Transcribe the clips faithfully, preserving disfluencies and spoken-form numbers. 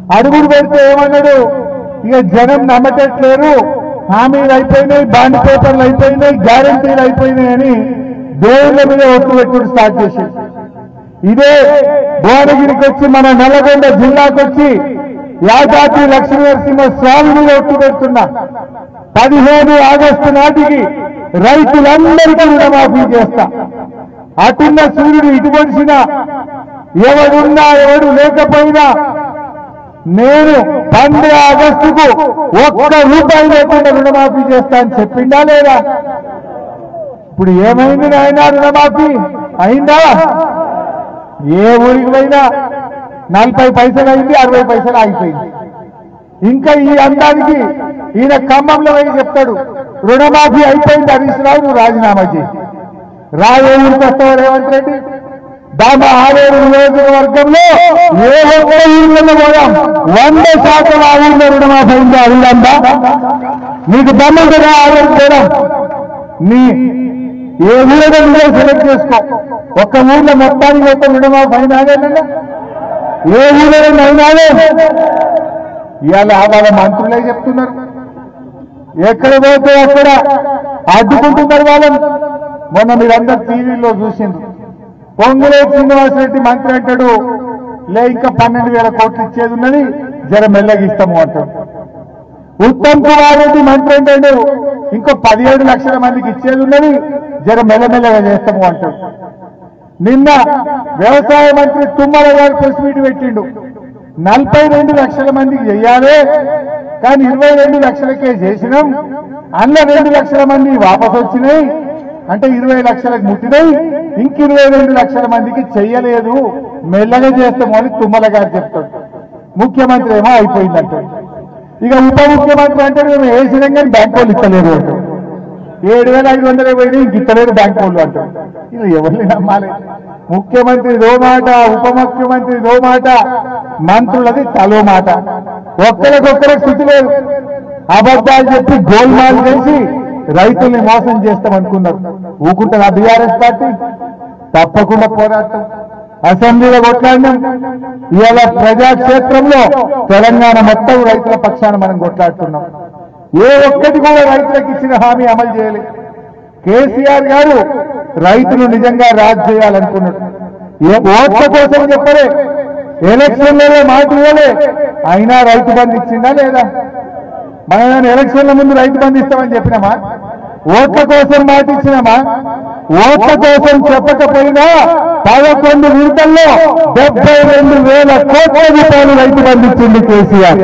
అడుగుడు పెడితే ఏమన్నాడు, ఇక జనం నమ్మటట్లేరు, హామీలు అయిపోయినాయి, బాండ్ పేపర్లు అయిపోయినాయి, గ్యారంటీలు అయిపోయినాయి అని దేవుళ్ళ మీద ఒట్టు పెట్టుడు స్టార్ట్ చేశారు. ఇదే భువనగిరికి వచ్చి మన నల్లగొండ జిల్లాకు వచ్చి యాదాద్రి లక్ష్మీ నరసింహ స్వామి మీద ఒట్టు పెడుతున్నా. పదిహేను ఆగస్టు నాటికి రైతులందరికీ రుణమాఫీ చేస్తా. అటున్న సూర్యుడు ఇటు పొడిచినా, ఎవడున్నా ఎవడు లేకపోయినా నేను పంద్ర ఆగస్టుకు ఒక్క రూపాయి లేకుండా రుణమాఫీ చేస్తా అని చెప్పిండా లేదా? ఇప్పుడు ఏమైంది నాయన? రుణమాఫీ అయిందా? ఏ ఊరికి పోయినా నలభై పైసలు అయింది, అరవై పైసలు ఆగిపోయింది. ఇంకా ఈ అందానికి ఈయన ఖమ్మంలో పోయి చెప్తాడు, రుణమాఫీ అయిపోయింది హరీష్ రావు, నువ్వు రాజీనామా చేయి. రాయే ఊరికి వస్తావు రేవంత్ రెడ్డి? దామ ఆరేడు నియోజకవర్గంలో ఏ ఒక్క ఊళ్ళో పోయాం, వంద శాతం ఆ ఊళ్ళో రుణమాఫీ అయిందా? అయిందా? నీకు దమ్ముగా ఆరోగ్యం చేయడం, నీ ఏ ఊళ్ళో నువ్వే సెలెక్ట్ చేసుకో. ఒక్క ఊళ్ళో మొత్తానికి మొత్తం రుణమాఫీ అయినాదే, ఏ ఊళ్ళో అయినాదే. ఇవాళ వాళ్ళ మంత్రులే చెప్తున్నారు, ఎక్కడ పోతే అక్కడ అడ్డుకుంటున్నారు వాళ్ళని. మొన్న మీరందరూ టీవీలో చూసింది, పొంగులే శ్రీనివాసరెడ్డి మంత్రి అంటాడు, లే ఇంకా పన్నెండు వేల కోట్లు ఇచ్చేది ఉన్నది, జర మెల్లగిస్తాము అంటాడు. ఉత్తమ్ కుమార్ రెడ్డి మంత్రి అంటాడు, ఇంకో పదిహేడు లక్షల మందికి ఇచ్చేది ఉన్నది, జర మెల్లమెల్లగా చేస్తాము అంటాడు. నిన్న వ్యవసాయ మంత్రి తుమ్మల గారు ప్రెస్ మీట్ పెట్టిండు, నలభై రెండు లక్షల మందికి చెయ్యాలి, కానీ ఇరవై రెండు లక్షలకే చేసినాం, అందులో రెండు లక్షల మంది వాపసు వచ్చినాయి, అంటే ఇరవై లక్షలకు ముట్టినాయి, ఇంక ఇరవై రెండు లక్షల మందికి చెయ్యలేదు, మెల్లగా చేస్తాము అని తుమ్మల గారు చెప్తాడు. ముఖ్యమంత్రి ఏమో అయిపోయిందంటాడు. ఇక ఉప ముఖ్యమంత్రి అంటే మేము వేసినాం కానీ బ్యాంక్ వాళ్ళు ఇస్తలేరు అంటాడు. ఏడు వేల ఐదు వందల పోయి ఇంక ఇస్తలేరు బ్యాంక్ వాళ్ళు అంటాడు. ఇది ఎవరిని నమ్మాలి? ముఖ్యమంత్రి దో మాట, ఉప ముఖ్యమంత్రి దో మాట, మంత్రులది తలో మాట. ఒక్కరికొక్కరికి శృతి లేదు. అబద్ధాలు చెప్పి గోల్మాల్ చేసి రైతుల్ని మోసం చేస్తామనుకున్నారు. ఊకుంటారు ఆ బీఆర్ఎస్ పార్టీ? తప్పకుండా పోరాటం. అసెంబ్లీలో కొట్లాడినాం. ఇవాళ ప్రజాక్షేత్రంలో తెలంగాణ మొత్తం రైతుల పక్షాన మనం కొట్లాడుతున్నాం. ఏ ఒక్కటి కూడా రైతులకు ఇచ్చిన హామీ అమలు చేయాలి. కేసీఆర్ గారు రైతులు నిజంగా రాజు చేయాలనుకున్నాడు. ఓట్ల కోసం చెప్పలే, ఎలక్షన్లలో మాట ఇవ్వలే, అయినా రైతు బంధు ఇచ్చిందా లేదా? మనం ఎలక్షన్ల ముందు రైతు బంధు ఇస్తామని చెప్పినామా? ఓట్ల కోసం మాట ఇచ్చినామా? ఓట్ల కోసం చెప్పకపోయినా పదకొండు విడతల్లో డెబ్బై రెండు వేల కోట్ల రూపాయలు రైతు బంధు ఇచ్చింది కేసీఆర్.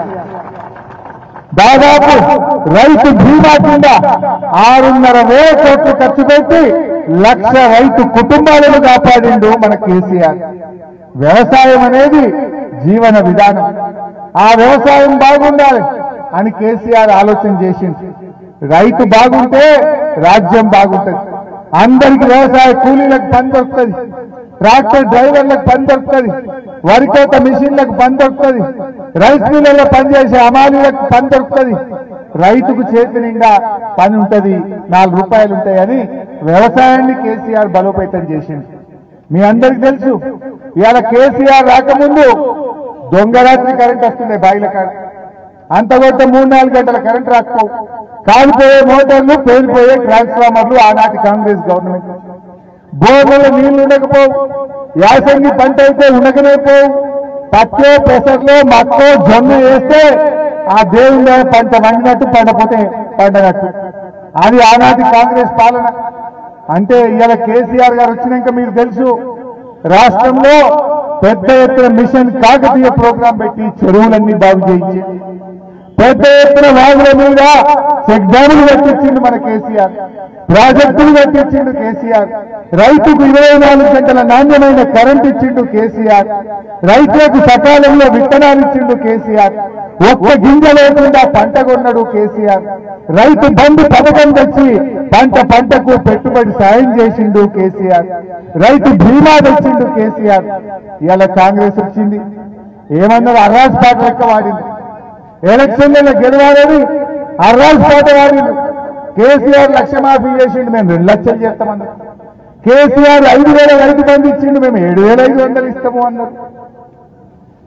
దాదాపు రైతు బీమా కింద ఆరున్నర వేల కోట్లు ఖర్చు పెట్టి లక్ష రైతు కుటుంబాలను కాపాడిండు మన కేసీఆర్. వ్యవసాయం అనేది జీవన విధానం. ఆ వ్యవసాయం బాగుండాలి అని కేసీఆర్ ఆలోచన చేసింది. రైతు బాగుంటే రాజ్యం బాగుంటుంది. అందరికి వ్యవసాయ కూలీలకు పని దొరుకుతుంది, ట్రాక్టర్ డ్రైవర్లకు పని దొరుకుతుంది, వరికోత మిషన్లకు పని దొరుకుతుంది, రైస్ మిల్లుల్లో పనిచేసే అమాలీలకు పని దొరుకుతుంది, రైతుకు చేతి నిండా పని ఉంటుంది, నాలుగు రూపాయలు ఉంటాయని వ్యవసాయాన్ని కేసీఆర్ బలోపేతం చేసింది. మీ అందరికి తెలుసు, ఇవాళ కేసీఆర్ రాకముందు దొంగరాత్రి కరెంట్ వస్తుండే బాయిల కాడ. అంతకొంత మూడు నాలుగు గంటల కరెంట్ రాకపోవు, కాలిపోయే మోటార్లు, పేలిపోయే ట్రాన్స్ఫార్మర్లు ఆనాటి కాంగ్రెస్ గవర్నమెంట్. బోర్లలో నీళ్లు ఉండకపోవు, యాసంగి పంట అయితే ఉండకనే పోవు, పచ్చో పెసర్లో మక్కో జొన్న వేస్తే ఆ దేవుళ్ళ పంట వండినట్టు పండపోతే పండనట్టు. అది ఆనాటి కాంగ్రెస్ పాలన. అంటే ఇవాళ కేసీఆర్ గారు వచ్చినాక మీకు తెలుసు, రాష్ట్రంలో పెద్ద ఎత్తున మిషన్ కాకతీయ ప్రోగ్రాం పెట్టి చెరువులన్నీ బాగు చేయించి పెద్ద ఎత్తున వాగుల మీద చెక్ డ్యాములు కట్టించిండు మన కేసీఆర్, ప్రాజెక్టులు కట్టించిండు కేసీఆర్, రైతుకు ఇరవై నాలుగు గంటల నాణ్యమైన కరెంట్ ఇచ్చిండు కేసీఆర్, రైతులకు సకాలంలో విత్తనాలు ఇచ్చిండు కేసీఆర్, ఒక్క గింజ లేకుండా పంట కొన్నాడు కేసీఆర్, రైతు బంధు పథకం తెచ్చి పంట పంటకు పెట్టుబడి సాయం చేసిండు కేసీఆర్, రైతు బీమా తెచ్చిండు కేసీఆర్. ఇవాళ కాంగ్రెస్ వచ్చింది, ఏమన్నారు? అర్రాజ్ పాట లెక్క వాడింది. ఎలక్షన్లలో గెలవాలని అర్రాజ్ పాట వాడిండు. కేసీఆర్ లక్ష మాఫీ చేసిండు, మేము రెండు లక్షలు చేస్తామన్నారు. కేసీఆర్ ఐదు వేల రైతు బంధు ఇచ్చిండు, మేము ఏడు వేల ఐదు వందలు ఇస్తాము అన్నారు.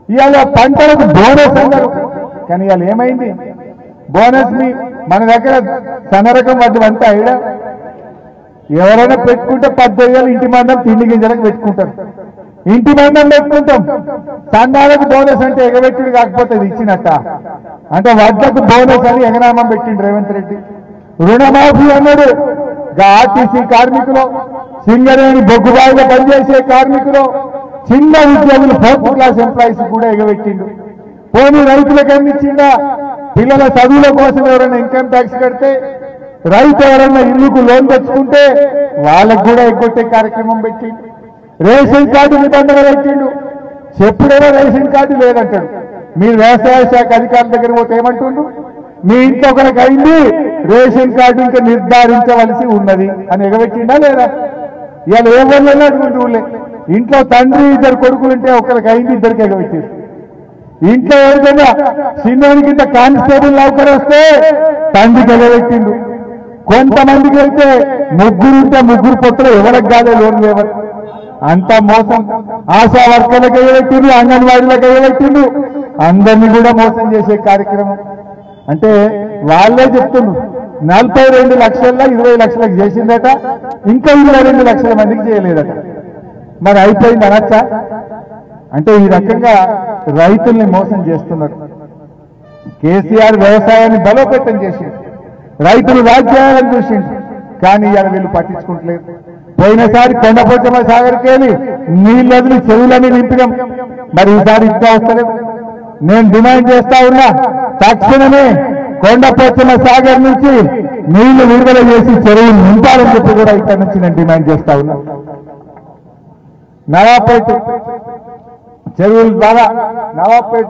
ఇవాళ పంటలకు బోనస్ అన్నారు, కానీ ఇవాళ ఏమైంది? బోనస్ మీ మన దగ్గర సన్నరకం వడ్డీ అంతా అయినా ఎవరైనా పెట్టుకుంటే పద్దెనిమిది వేలు ఇంటి మందం తిండి గింజలకు పెట్టుకుంటారు, ఇంటి మందం పెట్టుకుంటాం. సందాలకు బోనస్ అంటే ఎగబెట్టుడు కాకపోతే ఇది ఇచ్చినట్ట అంటే వడ్లకు బోనస్ అని ఎగనామం పెట్టిండు రేవంత్ రెడ్డి. రుణమాఫీ అన్నాడు, ఆర్టీసీ కార్మికులు, సింగరేణి బొగ్గుబాయిలో పనిచేసే కార్మికులు, చిన్న ఉద్యోగులు, ఫోర్త్ క్లాస్ ఎంప్లాయీస్ కూడా ఎగబెట్టిండు. పోనీ రైతులకు అందించిందా? పిల్లల చదువుల కోసం ఎవరైనా ఇన్కమ్ ట్యాక్స్ కడితే, రైతు ఎవరైనా ఇల్లుకు లోన్ తెచ్చుకుంటే వాళ్ళకు కూడా ఎగ్గొట్టే కార్యక్రమం పెట్టిండు. రేషన్ కార్డు నిబంధన పెట్టిండు. చెప్పుడేమో రేషన్ కార్డు లేదంటాడు. మీరు వ్యవసాయ శాఖ అధికారుల దగ్గర పోతే ఏమంటుండ్రు? మీ ఇంట్లో ఒకరికి అయింది, రేషన్ కార్డు ఇంకా నిర్ధారించవలసి ఉన్నది అని ఎగబెట్టిండా లేదా? ఇవాళ ఏ ఊళ్ళో అటువంటి ఊళ్ళే ఇంట్లో తండ్రి ఇద్దరు కొడుకులుంటే ఒకరికి అయింది, ఇద్దరికి ఎగబెట్టింది. ఇంట్లో ఎవరికైనా చిన్నోనికి ఇంత కానిస్టేబుల్ నౌకరు వస్తే తండ్రికి ఎగబెట్టిండు. కొంతమందికి అయితే ముగ్గురుంటే ముగ్గురు పొత్తులు ఎవరికి కాదే లోన్ లేవరు. అంతా మోసం. ఆశా వర్కర్లకు ఎగబెట్టిండు, అంగన్వాడీలకు ఎగబెట్టిండు, అందరినీ కూడా మోసం చేసే కార్యక్రమం. అంటే వాళ్ళే చెప్తుండ్రు నలభై రెండు లక్షల్లో ఇరవై లక్షలకు చేసిందట, ఇంకా ఇరవై రెండు లక్షల మందికి చేయలేదట. మరి అయిపోయింది అనొచ్చా? అంటే ఈ రకంగా రైతుల్ని మోసం చేస్తున్నారు. కేసీఆర్ వ్యవసాయాన్ని బలోపేతం చేసింది, రైతులు రాజ్యాలను చూసింది, కానీ ఇవాళ వీళ్ళు పట్టించుకుంటలేదు. పోయినసారి కొండపోచమ్మ సాగర్కి వెళ్ళి నీళ్ళని చెరువులని నింపినాం, మరి ఈసారి ఇంకా వస్తలేదు. నేను డిమాండ్ చేస్తా ఉన్నా, తక్షణమే కొండపోచమ్మ సాగర్ నుంచి నీళ్లు విడుదల చేసి చెరువులు నింపాలని చెప్పి కూడా ఇక్కడ నుంచి నేను డిమాండ్ చేస్తా ఉన్నా. నవాపేట చెరువుల ద్వారా, నవాపేట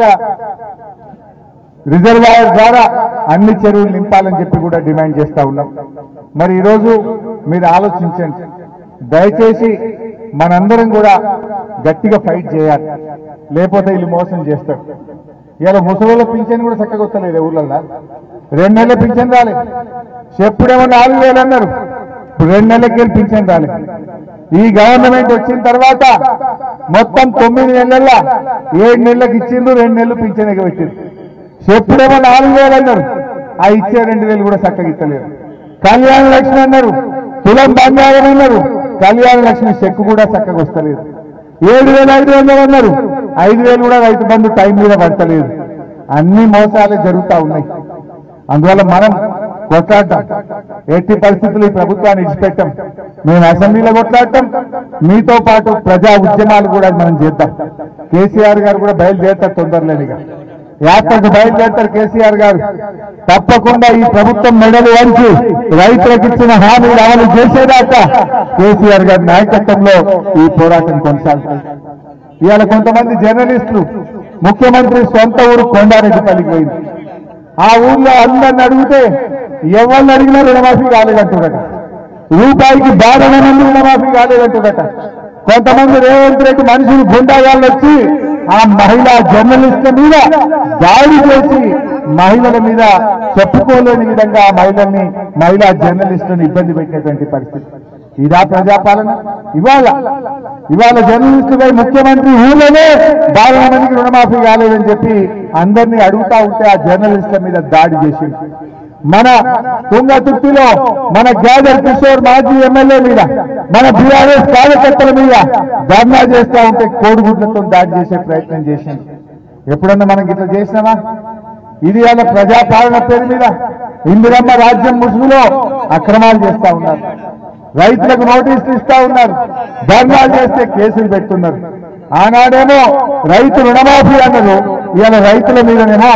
రిజర్వాయర్ ద్వారా అన్ని చెరువులు నింపాలని చెప్పి కూడా డిమాండ్ చేస్తా ఉన్నాం. మరి ఈరోజు మీరు ఆలోచించండి, దయచేసి మనందరం కూడా గట్టిగా ఫైట్ చేయాలి, లేకపోతే వీళ్ళు మోసం చేస్తారు. ఇలా ముసలిళ్ళ పింఛన్ కూడా చక్కగా వస్తలేదు ఊళ్ళల్లో. రెండు నెలల పింఛన్ రాలేదు, చెప్పుడేమో నాలుగు వేలు అన్నారు, ఇప్పుడు రెండు నెలలకి వెళ్ళి పింఛన్ రాలేదు. ఈ గవర్నమెంట్ వచ్చిన తర్వాత మొత్తం తొమ్మిది నెలల్లో ఏడు నెలలకు ఇచ్చిండ్రు, రెండు నెలలు పింఛన్ ఎగబెట్టిండ్రు. చెప్పుడేమో నాలుగు వేలు అన్నారు, ఆ ఇచ్చే రెండు వేలు కూడా చక్కగా ఇస్తలేరు. కళ్యాణ లక్ష్మి అన్నారు, తులం బంగారం అన్నారు, కళ్యాణ లక్ష్మి చెక్కు కూడా చక్కగా వస్తలేదు. ఏడు వేలు ఐదు వందలు అన్నారు, ఐదు వేలు కూడా రైతు బంధు టైం మీద పడతలేదు. అన్ని మోసాలే జరుగుతూ ఉన్నాయి. అందువల్ల మనం కొట్లాడటం, ఎట్టి పరిస్థితులు ఈ ప్రభుత్వాన్ని ఇచ్చిపెట్టాం. మేము అసెంబ్లీలో కొట్లాడటం, మీతో పాటు ప్రజా ఉద్యమాలు కూడా మనం చేద్దాం. కేసీఆర్ గారు కూడా బయలుదేరుతారు తొందరలేనిగా, యాత్రకు బయలుదేరుతారు కేసీఆర్ గారు. తప్పకుండా ఈ ప్రభుత్వం మెడలు వంచి రైతులకు ఇచ్చిన హామీలు అమలు చేసేదాకా కేసీఆర్ గారి నాయకత్వంలో ఈ పోరాటం కొనసాగుతుంది. ఇవాళ కొంతమంది జర్నలిస్టులు ముఖ్యమంత్రి సొంత ఊరు కొండారెడ్డిపల్లికి పోయింది. ఆ ఊర్లో అందరిని అడిగితే ఎవరిని అడిగినా రుణమాఫీ కాలేదంటుడట, రూపాయికి బాధన మంది రుణమాఫీ కాలేదంటుడట. కొంతమంది రేవంత్ రెడ్డి మనుషులు గుండాగాళ్ళు వచ్చి ఆ మహిళా జర్నలిస్టుల మీద దాడి చేసి మహిళల మీద చెప్పుకోలేని విధంగా ఆ మహిళల్ని, మహిళా జర్నలిస్టులను ఇబ్బంది పెట్టినటువంటి పరిస్థితి. ఇదా ప్రజాపాలన? ఇవాళ ఇవాళ జర్నలిస్టుపై ముఖ్యమంత్రి ఊళ్ళోనే బాగా మందికి రుణమాఫీ కాలేదని చెప్పి అందరినీ అడుగుతా ఉంటే ఆ జర్నలిస్టుల మీద దాడి చేసింది. మన తుంగతుర్తిలో మన గ్యాదర్ కిషోర్ మాజీ ఎమ్మెల్యే మీద, మన బీఆర్ఎస్ కార్యకర్తల మీద ధర్నా చేస్తా ఉంటే కోడిగుడ్లతో దాడి చేసే ప్రయత్నం చేసింది. ఎప్పుడన్నా మనం ఇట్లా చేసినామా? ఇది వాళ్ళ ప్రజాపాలన పేరు మీద ఇందిరమ్మ రాజ్యం ముసుగులో అక్రమాలు చేస్తా ఉన్నారు, రైతులకు నోటీసులు ఇస్తా ఉన్నారు, ధర్నాలు చేస్తే కేసులు పెడుతున్నారు. ఆనాడేమో రైతు రుణమాఫీ అన్నారు, ఇవాళ రైతుల మీదనేమో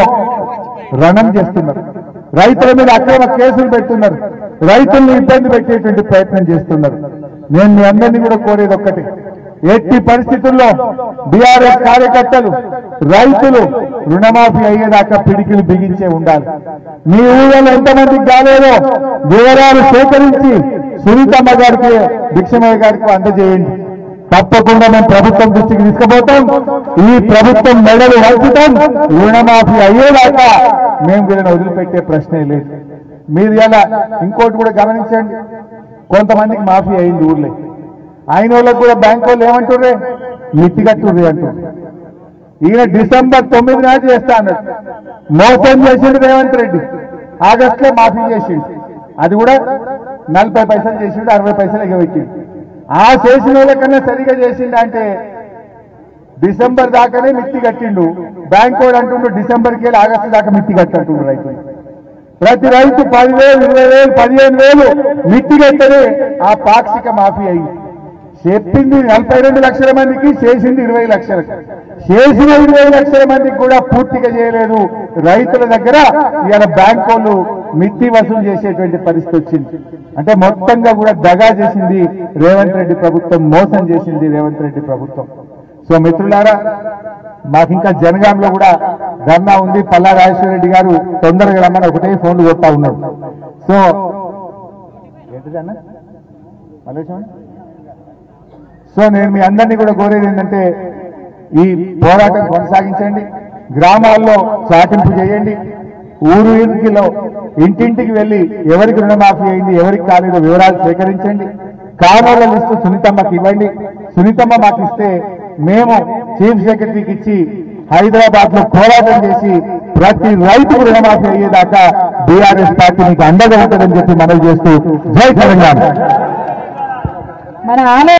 రణం చేస్తున్నారు, రైతుల మీద అక్రమ కేసులు పెడుతున్నారు, రైతుల్ని ఇబ్బంది పెట్టేటువంటి ప్రయత్నం చేస్తున్నారు. నేను మీ అందరినీ కూడా కోరేది ఒక్కటి, ఎట్టి పరిస్థితుల్లో బీఆర్ఎస్ కార్యకర్తలు రైతులు రుణమాఫీ అయ్యేదాకా పిడికిలు బిగించే ఉండాలి. మీ ఊళ్ళో ఎంతమందికి కాలేదో వివరాలు సేకరించి సునీతమ్మ గారికి, భిక్షమయ్య గారికి అందజేయండి. తప్పకుండా మేము ప్రభుత్వం దృష్టికి తీసుకుపోతాం. ఈ ప్రభుత్వం మెడలు వంచుతాం, రుణమాఫీ అయ్యేదాకా మేము వీళ్ళని వదిలిపెట్టే ప్రశ్నే లేదు. మీరు ఇలా ఇంకోటి కూడా గమనించండి, కొంతమందికి మాఫీ అయింది ఊర్లే, అయిన వాళ్ళకు కూడా బ్యాంక్ వాళ్ళు ఏమంటుర్రే మిత్తిగట్టుర్రే అంటారు. ఈయన డిసెంబర్ తొమ్మిది నాటి చేస్తా అన్నాడు. మోసం చేసిండు రేవంత్ రెడ్డి. ఆగస్టులో మాఫీ చేసిండు. అది కూడా నలభై పైసలు చేసిండు, అరవై పైసలు ఎగవెట్టిండు. ఆ చేసిన వాళ్ళకన్నా సరిగా చేసిండు అంటే డిసెంబర్ దాకానే మిత్తి కట్టిండు. బ్యాంక్ వాడు అంటుండు డిసెంబర్కి వెళ్ళి ఆగస్టు దాకా మిత్తి కట్టింటుండు రైతులు. ప్రతి రైతు పదివేలు ఇరవై వేలు పదిహేను వేలు మిత్తి కట్టనే ఆ పాక్షిక మాఫీ అయింది. చెప్పింది నలభై రెండు లక్షల మందికి, చేసింది ఇరవై లక్షలకు. చేసిన ఇరవై లక్షల మందికి కూడా పూర్తిగా చేయలేదు. రైతుల దగ్గర ఇవాళ బ్యాంక్ వాళ్ళు మిత్తి వసూలు చేసేటువంటి పరిస్థితి వచ్చింది. అంటే మొత్తంగా కూడా దగా చేసింది రేవంత్ రెడ్డి ప్రభుత్వం, మోసం చేసింది రేవంత్ రెడ్డి ప్రభుత్వం. సో మిత్రులారా, మాకు ఇంకా జనగాంలో కూడా ధర్నా ఉంది. పల్లా రాజేశ్వర రెడ్డి గారు తొందరగా రమ్మని ఒకటే ఫోన్లు కొడతా ఉన్నారు. సో ఏంటిదన్నా మళ్ళీ సో నేను మీ అందరినీ కూడా కోరేది ఏంటంటే ఈ పోరాటం కొనసాగించండి. గ్రామాల్లో చాటింపు చేయండి. ఊరు ఊరికిలో ఇంటింటికి వెళ్లి ఎవరికి రుణమాఫీ అయింది, ఎవరికి కాలేదో వివరాలు సేకరించండి. కానోళ్ల లిస్టు సునీతమ్మకి ఇవ్వండి. సునీతమ్మ మాకు ఇస్తే మేము చీఫ్ సెక్రటరీకి ఇచ్చి హైదరాబాద్ లో పోరాటం చేసి ప్రతి రైతుకు రుణమాఫీ అయ్యేదాకా బీఆర్ఎస్ పార్టీ మీకు అండగా ఉంటుందని చెప్పి మనవి చేస్తూ జై తెలంగాణ.